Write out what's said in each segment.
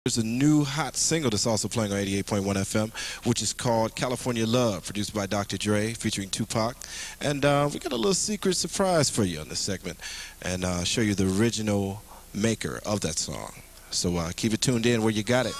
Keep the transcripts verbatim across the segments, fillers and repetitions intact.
There's a new hot single that's also playing on eighty-eight point one F M, which is called California Love, produced by Doctor Dre, featuring Tupac. And uh, we got a little secret surprise for you on this segment, and uh, show you the original maker of that song. So uh, keep it tuned in where you got it.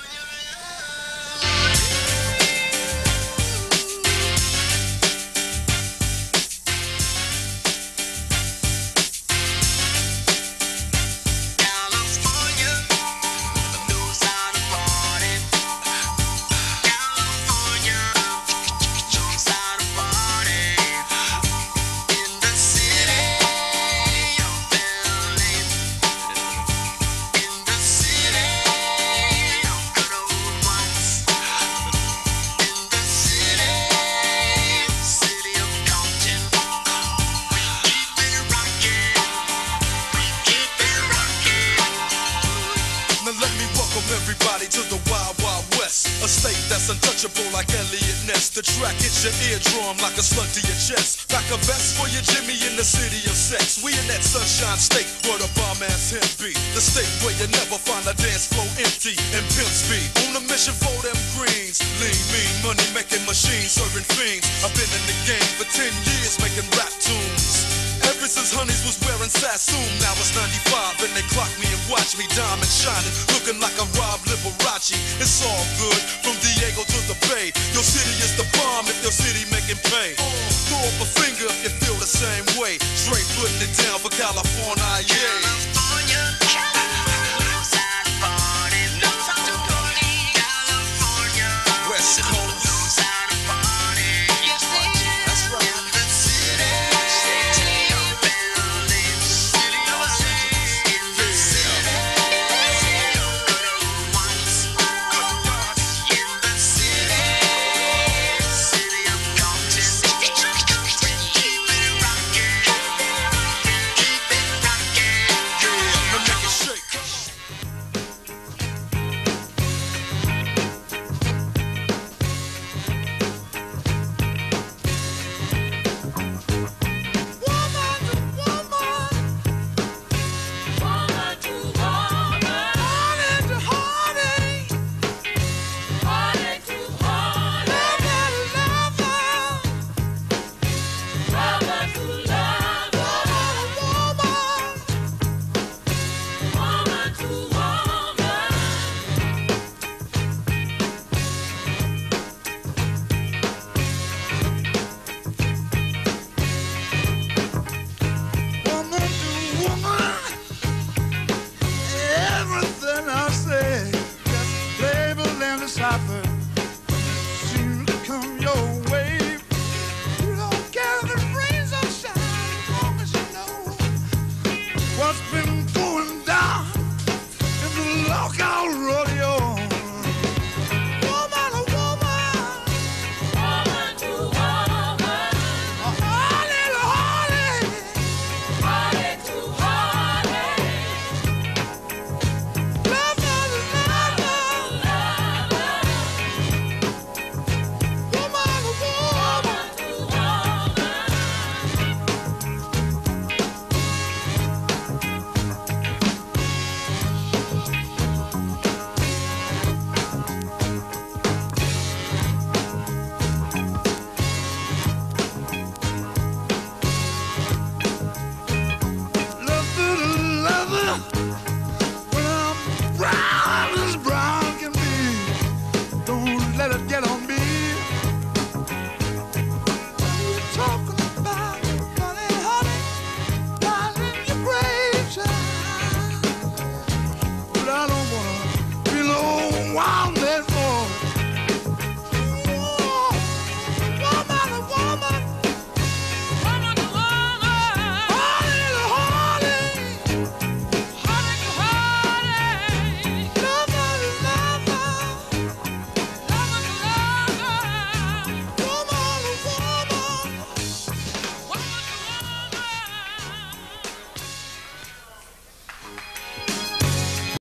Everybody to the Wild Wild West, a state that's untouchable like Elliot Ness. The track hits your eardrum like a slug to your chest. Pack a vest for your Jimmy in the city of sex. We in that sunshine state where the bomb ass him be. The state where you never find a dance floor empty and pimp speed. On a mission for them greens. Lean, mean, money making machines, serving fiends. I've been in the game for ten years making rap tunes. Ever since Honeys was wearing Sassoon, now it's ninety-five and they clock me and watch me diamond shining, looking like a Rob Liberace. It's all good from Diego to the Bay. Your city is the bomb if your city making pay. Throw up a finger if you feel the same way. Straight putting it down for California.